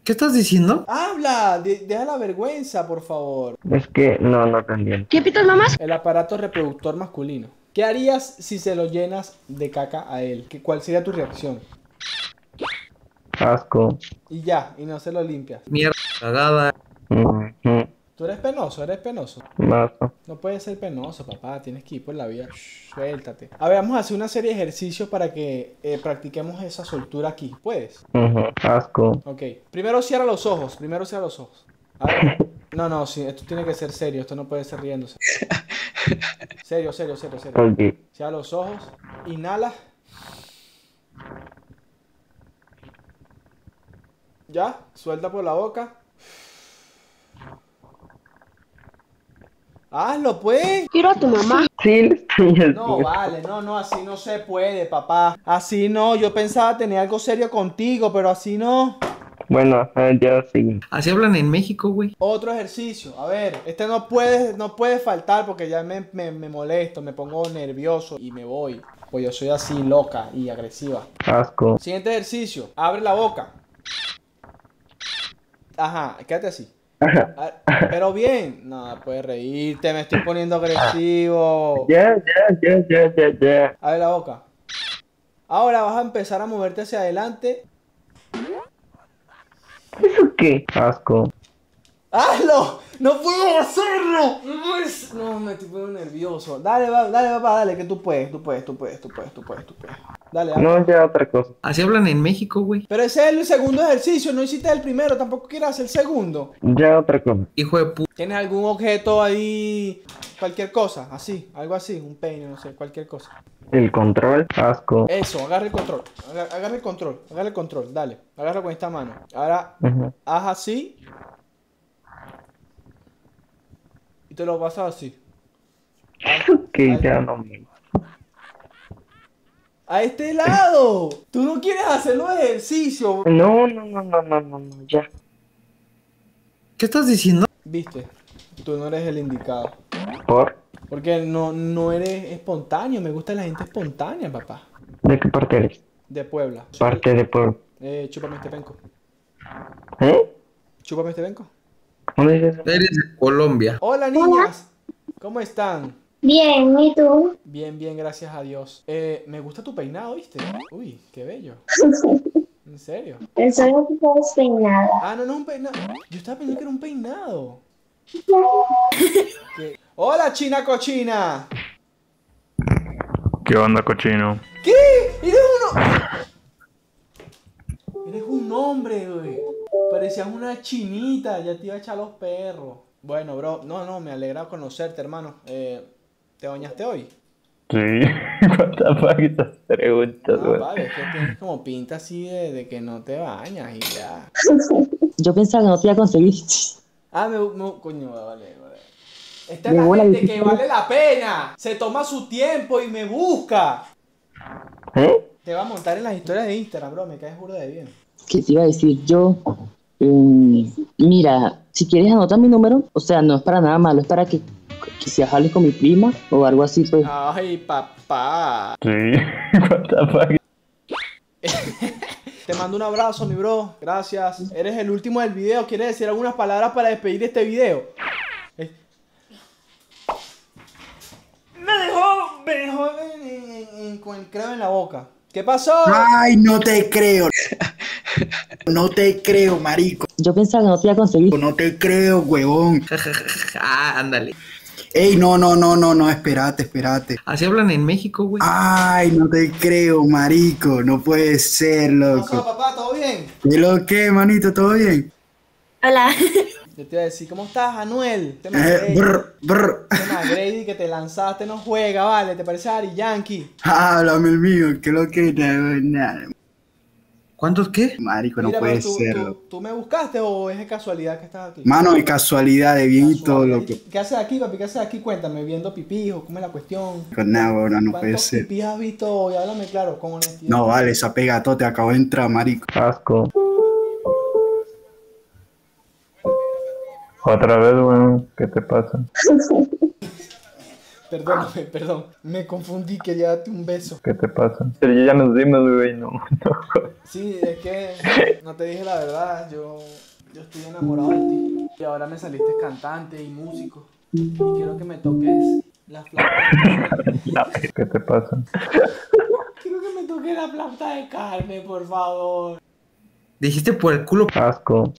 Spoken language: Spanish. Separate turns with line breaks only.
¿Qué estás diciendo?
Habla, deja la vergüenza, por favor.
Es que no te entiendo.
¿Qué pitas, mamás?
El aparato reproductor masculino. ¿Qué harías si se lo llenas de caca a él? ¿Cuál sería tu reacción?
Asco.
Y ya, y no se lo limpias.
Mierda, cagada.
Ujú.
Tú eres penoso, eres penoso.
Mazo.
No puedes ser penoso, papá. Tienes que ir por la vida. Shh, suéltate. A ver, vamos a hacer una serie de ejercicios para que practiquemos esa soltura aquí. ¿Puedes?
Ujú. Asco.
Ok. Primero cierra los ojos. Primero cierra los ojos. A ver. No, sí. Esto tiene que ser serio. Esto no puede ser riéndose. Serio.
Oye.
Cierra los ojos. Inhala. Ya. Suelta por la boca. Hazlo, pues.
Quiero a tu mamá.
Sí, le estoy
No,
haciendo.
vale, no, así no se puede, papá. Así no, yo pensaba tener algo serio contigo, pero así no.
Bueno, ya sí.
Así hablan en México, güey.
Otro ejercicio, a ver, este no puede faltar porque ya me molesto, me pongo nervioso y me voy. Pues yo soy así loca y agresiva.
Asco.
Siguiente ejercicio, abre la boca. Ajá, quédate así. Pero bien, no, puedes reírte, me estoy poniendo agresivo.
Ya.
Abre la boca. Ahora vas a empezar a moverte hacia adelante.
¿Eso qué? Asco.
¡Hazlo! ¡No puedo hacerlo! No, me estoy poniendo nervioso. Dale, papá, dale, que tú puedes. Dale, dale.
No, ya otra cosa.
Así hablan en México, güey.
Pero ese es el segundo ejercicio, no hiciste el primero, tampoco quieras hacer el segundo.
Ya otra cosa.
Hijo de puta.
¿Tienes algún objeto ahí? Cualquier cosa, así, algo así, un peine, no sé, cualquier cosa.
El control. Asco.
Eso, agarra el control, agarra el control, dale, agarra con esta mano. Ahora,
Ujú.
haz así. Y te lo pasas así.
Que ya no me.
¡A este lado! ¡Tú no quieres hacer los ejercicios!
No, ya.
¿Qué estás diciendo?
Viste, tú no eres el indicado.
¿Por?
Porque no eres espontáneo. Me gusta la gente espontánea, papá.
¿De qué parte eres?
De Puebla.
Parte de por.
Chúpame este penco.
¿Eh?
Chúpame este penco.
¿Dónde dices eso?
Eres de Colombia.
Hola, niñas. ¿Cómo están?
Bien, ¿y tú?
Bien, gracias a Dios. Me gusta tu peinado, ¿viste? Uy, qué bello. ¿En serio?
Soy un poco despeinada.
Ah, no, un peinado. Yo estaba pensando que era un peinado. Hola, china cochina.
¿Qué onda, cochino?
¿Qué? ¡Eres uno! Eres un hombre, güey. Parecías una chinita. Ya te iba a echar los perros. Bueno, bro. No, me alegra conocerte, hermano. ¿Te bañaste hoy?
Sí. What the fuck esas preguntas,
No,
güey.
vale, es que tienes como pinta así de que no te bañas y ya.
Yo pensaba que no te iba a conseguir.
Ah, coño, vale. Esta es la gente que vale la pena. Se toma su tiempo y me busca.
¿Eh?
Te va a montar en las historias de Instagram, bro. Me caes burda de bien.
¿Qué te iba a decir yo? Mira, si quieres anotar mi número, o sea, no es para nada malo, es para que se hables con mi prima o algo así, pues.
Ay, papá.
Sí. What the fuck.
Te mando un abrazo, mi bro. Gracias. Eres el último del video. ¿Quieres decir algunas palabras para despedir este video? Me dejó con el creo en la boca. ¿Qué pasó?
Ay, no te creo. No te creo, marico.
Yo pensaba que no te iba a conseguir.
No te creo, huevón.
Ah, ándale.
Ey, no, espérate.
Así hablan en México, güey.
Ay, no te creo, marico. No puede ser,
¿Qué pasó,
loco.
papá? ¿Todo bien?
¿Qué lo que, manito? ¿Todo bien?
Hola.
Yo te iba a decir, ¿cómo estás, Anuel? Este
Brr.
Grady que te lanzaste no juega, vale. ¿Te parece Ari Yankee?
Háblame el mío. ¿Qué lo que? Nada.
¿Cuántos qué?
Marico, no
Mira,
puede
pero
ser, loco.
¿tú me buscaste o es de casualidad que estás aquí?
Mano, de casualidad, de bien y todo,
Casualidad.
loco.
¿Qué haces aquí, papi? ¿Qué haces aquí? Cuéntame, viendo pipí o cómo es la cuestión.
Con nada, weón, no puede
¿Cuántos
ser.
pipí has visto hoy? Háblame claro, con honestidad.
No, vale, esa pegatote acabo de entrar, marico.
Asco. Otra vez, weón. ¿Qué te pasa?
Perdóname, perdón. Me confundí, quería darte un beso.
¿Qué te pasa? Pero ya nos dimos, güey, no.
Sí, es que no te dije la verdad, yo estoy enamorado de ti. Y ahora me saliste cantante y músico. Y quiero que me toques la flauta.
¿Qué te pasa?
Quiero que me toques la flauta de carne, por favor.
Dijiste por el culo.
Asco.